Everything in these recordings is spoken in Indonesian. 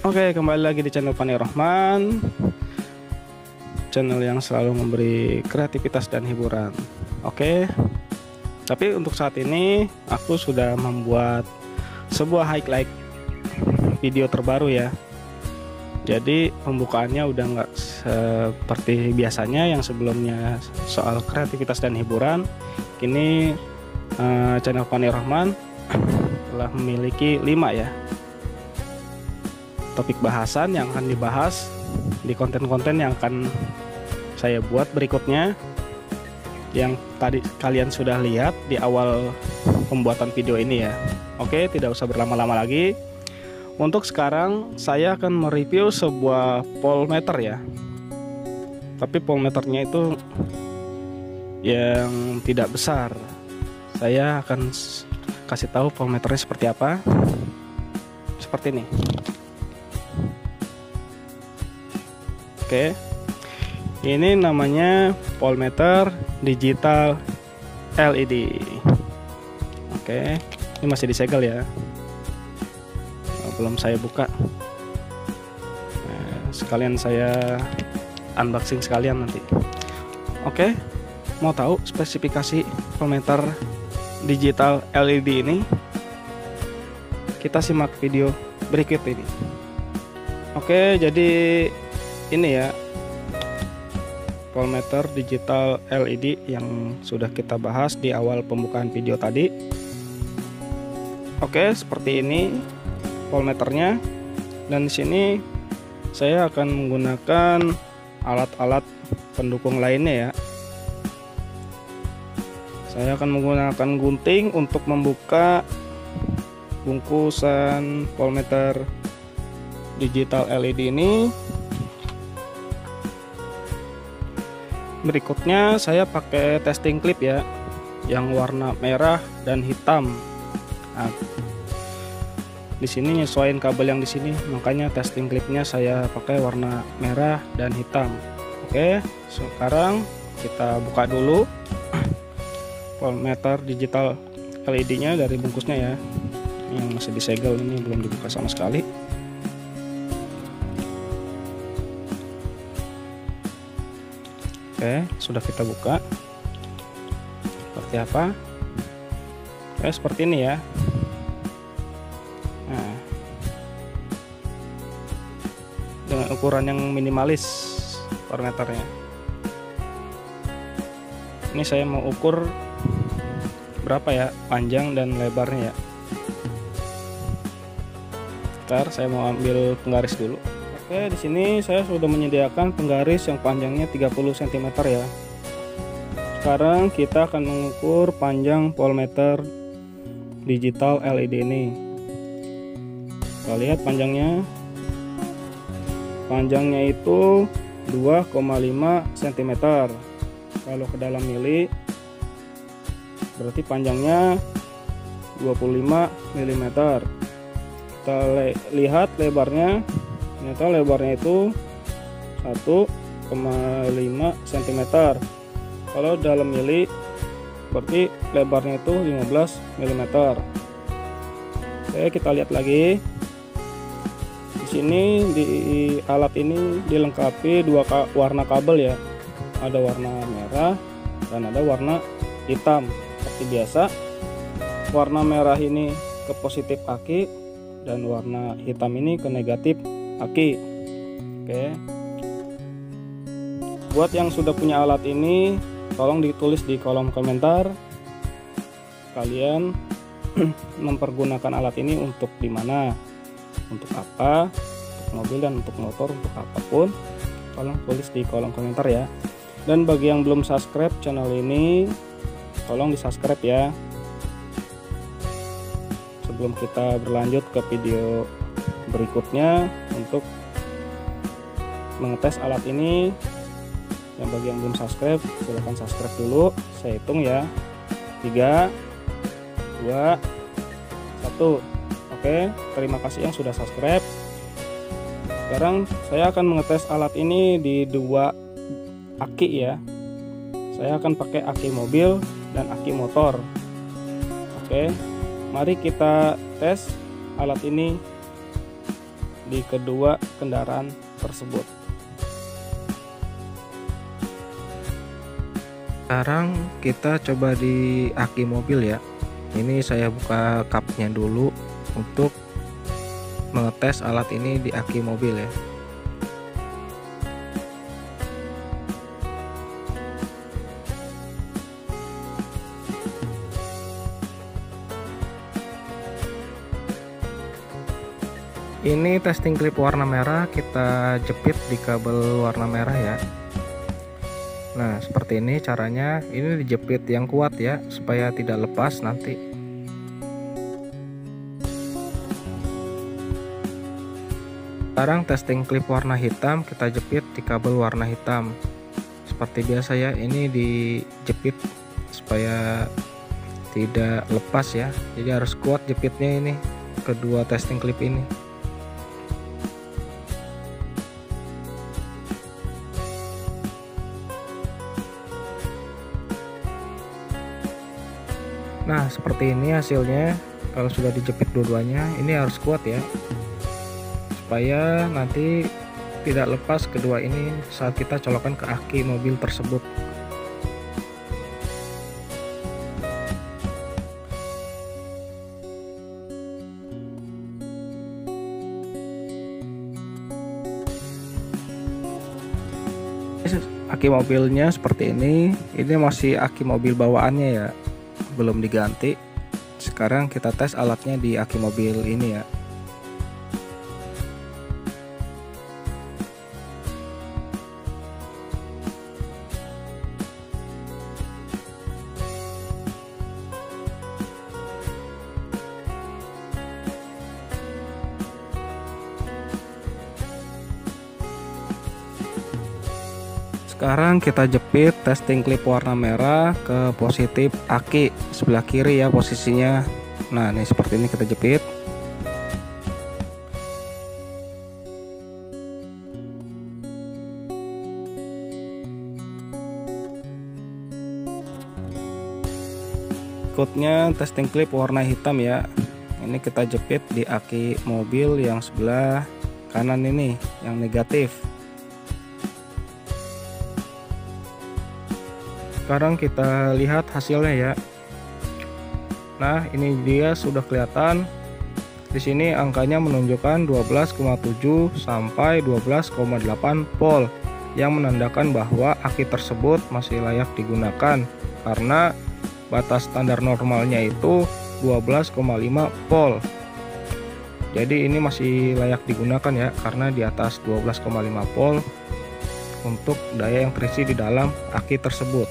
Oke, kembali lagi di channel Fani Rahman, channel yang selalu memberi kreativitas dan hiburan. Oke, tapi untuk saat ini aku sudah membuat sebuah highlight video terbaru ya. Jadi pembukaannya udah nggak seperti biasanya yang sebelumnya soal kreativitas dan hiburan. Kini channel Fani Rahman telah memiliki 5 ya topik bahasan yang akan dibahas di konten-konten yang akan saya buat berikutnya, yang tadi kalian sudah lihat di awal pembuatan video ini ya. Oke, tidak usah berlama-lama lagi. Untuk sekarang saya akan mereview sebuah voltmeter ya, tapi voltmeternya itu yang tidak besar. Saya akan kasih tahu voltmeternya seperti apa. Seperti ini. Oke, ini namanya voltmeter digital LED. Oke, ini masih disegel ya, belum saya buka. Nah, sekalian saya unboxing sekalian nanti. Oke, mau tahu spesifikasi voltmeter digital LED ini? Kita simak video berikut ini. Oke, jadi ini ya voltmeter digital LED yang sudah kita bahas di awal pembukaan video tadi. Oke, seperti ini voltmeternya, dan di sini saya akan menggunakan alat-alat pendukung lainnya ya. Saya akan menggunakan gunting untuk membuka bungkusan voltmeter digital LED ini. Berikutnya saya pakai testing clip ya, yang warna merah dan hitam. Nah, di sini nyesuaiin kabel yang di sini, makanya testing clipnya saya pakai warna merah dan hitam. Oke, sekarang kita buka dulu voltmeter digital LED-nya dari bungkusnya ya. Yang masih disegel ini belum dibuka sama sekali. Oke, sudah kita buka. Seperti apa? Oke, seperti ini ya. Nah, dengan ukuran yang minimalis voltmeternya. Ini saya mau ukur berapa ya panjang dan lebarnya ya. Ntar saya mau ambil penggaris dulu. Oke, di sini saya sudah menyediakan penggaris yang panjangnya 30 cm ya. Sekarang kita akan mengukur panjang voltmeter digital LED ini. Kita lihat panjangnya. Panjangnya itu 2,5 cm. Kalau ke dalam mili berarti panjangnya 25 mm. Kita lihat lebarnya. Ternyata lebarnya itu 1,5 cm. Kalau dalam mili berarti lebarnya itu 15 mm. Oke, kita lihat lagi. Di sini di alat ini dilengkapi dua warna kabel ya. Ada warna merah dan ada warna hitam. Seperti biasa, warna merah ini ke positif aki dan warna hitam ini ke negatif aki. Oke, buat yang sudah punya alat ini, tolong ditulis di kolom komentar kalian mempergunakan alat ini untuk dimana, untuk apa, untuk mobil dan untuk motor, untuk apapun. Tolong tulis di kolom komentar ya. Dan bagi yang belum subscribe channel ini, tolong di subscribe ya. Sebelum kita berlanjut ke video berikutnya untuk mengetes alat ini, yang bagi yang belum subscribe silahkan subscribe dulu. Saya hitung ya, 3, 2, 1. Oke, terima kasih yang sudah subscribe. Sekarang saya akan mengetes alat ini di 2 aki ya. Saya akan pakai aki mobil dan aki motor. Oke, mari kita tes alat ini di kedua kendaraan tersebut. Sekarang kita coba di aki mobil ya. Ini saya buka cupnya dulu untuk mengetes alat ini di aki mobil ya. Ini testing clip warna merah kita jepit di kabel warna merah ya. Nah seperti ini caranya, ini dijepit yang kuat ya supaya tidak lepas nanti. Sekarang testing clip warna hitam kita jepit di kabel warna hitam. Seperti biasa ya, ini dijepit supaya tidak lepas ya, jadi harus kuat jepitnya ini kedua testing clip ini. Nah seperti ini hasilnya. Kalau sudah dijepit dua-duanya, ini harus kuat ya supaya nanti tidak lepas kedua ini saat kita colokan ke aki mobil tersebut. Aki mobilnya seperti ini masih aki mobil bawaannya ya, belum diganti. Sekarang kita tes alatnya di aki mobil ini ya. Sekarang kita jepit testing clip warna merah ke positif aki sebelah kiri ya posisinya. Nah ini seperti ini kita jepit. Berikutnya testing clip warna hitam ya. Ini kita jepit di aki mobil yang sebelah kanan ini yang negatif. Sekarang kita lihat hasilnya ya. Nah ini dia sudah kelihatan. Di sini angkanya menunjukkan 12,7 sampai 12,8 volt yang menandakan bahwa aki tersebut masih layak digunakan karena batas standar normalnya itu 12,5 volt. Jadi ini masih layak digunakan ya karena di atas 12,5 volt untuk daya yang terisi di dalam aki tersebut.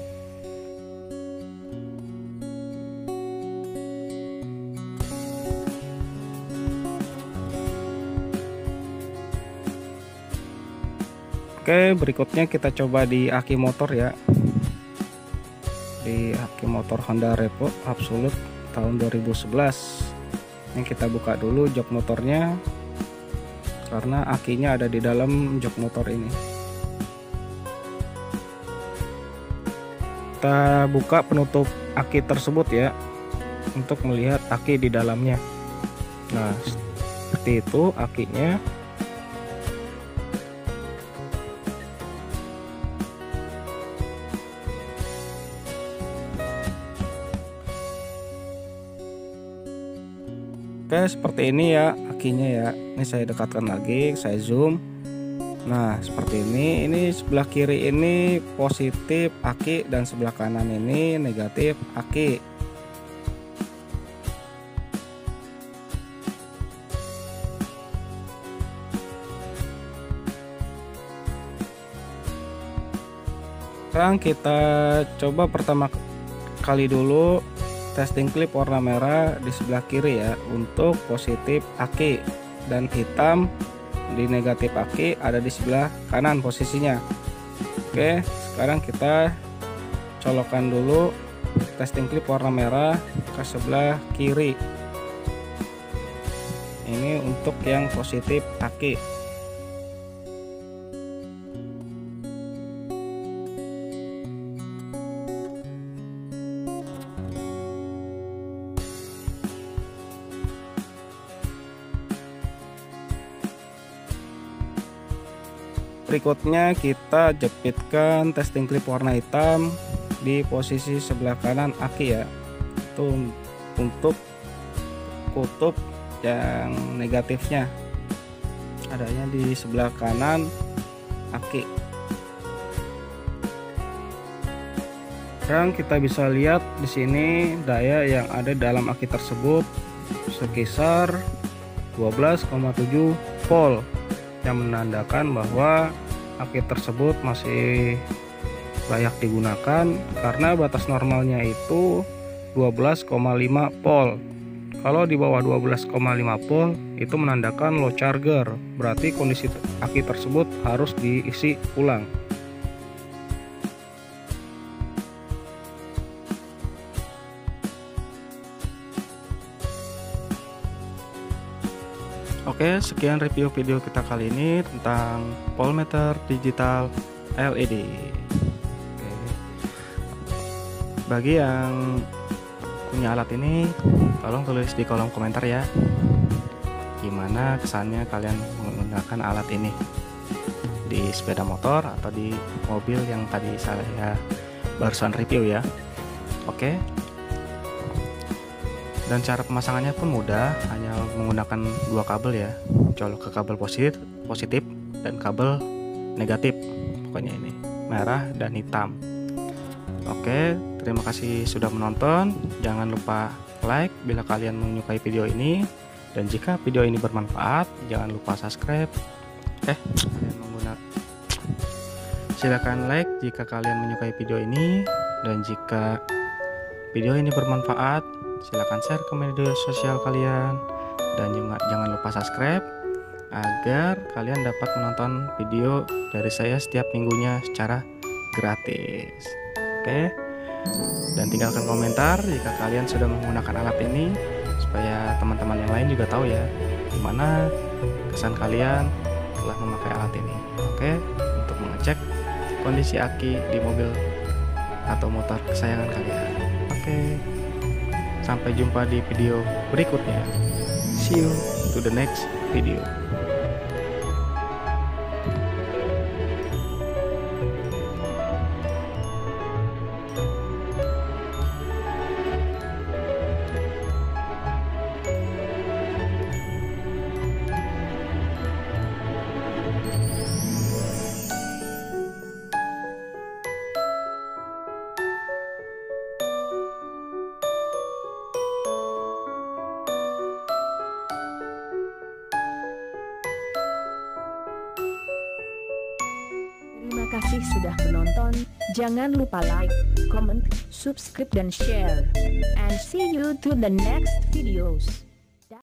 Oke, berikutnya kita coba di aki motor ya. Di aki motor Honda Revo Absolute tahun 2011. Ini kita buka dulu jok motornya karena akinya ada di dalam jok motor ini. Kita buka penutup aki tersebut ya untuk melihat aki di dalamnya. Nah, seperti itu akinya. Oke seperti ini ya akinya ya. Ini saya dekatkan lagi, saya zoom. Nah seperti ini sebelah kiri ini positif aki dan sebelah kanan ini negatif aki. Sekarang kita coba pertama kali dulu testing clip warna merah di sebelah kiri ya untuk positif aki, dan hitam di negatif aki ada di sebelah kanan posisinya. Oke sekarang kita colokkan dulu testing clip warna merah ke sebelah kiri. Ini untuk yang positif aki. Berikutnya kita jepitkan testing clip warna hitam di posisi sebelah kanan aki ya. Itu untuk kutub yang negatifnya, adanya di sebelah kanan aki. Dan kita bisa lihat di sini daya yang ada dalam aki tersebut sekitar 12,7 volt, yang menandakan bahwa aki tersebut masih layak digunakan karena batas normalnya itu 12,5 volt. Kalau di bawah 12,5 volt itu menandakan low charger, berarti kondisi aki tersebut harus diisi ulang. Oke, sekian review video kita kali ini tentang voltmeter digital LED. Oke. Bagi yang punya alat ini, tolong tulis di kolom komentar ya, gimana kesannya kalian menggunakan alat ini di sepeda motor atau di mobil yang tadi saya barusan review ya. Oke. Dan cara pemasangannya pun mudah, hanya menggunakan dua kabel ya, colok ke kabel positif dan kabel negatif, pokoknya ini merah dan hitam. Oke, terima kasih sudah menonton. Jangan lupa like bila kalian menyukai video ini, dan jika video ini bermanfaat jangan lupa subscribe. Silakan like jika kalian menyukai video ini, dan jika video ini bermanfaat silakan share ke media sosial kalian, dan juga jangan lupa subscribe agar kalian dapat menonton video dari saya setiap minggunya secara gratis. Oke, dan tinggalkan komentar jika kalian sudah menggunakan alat ini, supaya teman-teman yang lain juga tahu ya gimana kesan kalian setelah memakai alat ini. Oke, untuk mengecek kondisi aki di mobil atau motor kesayangan kalian. Oke, sampai jumpa di video berikutnya. See you to the next video. Terima kasih sudah menonton. Jangan lupa like, comment, subscribe, dan share. And see you to the next videos.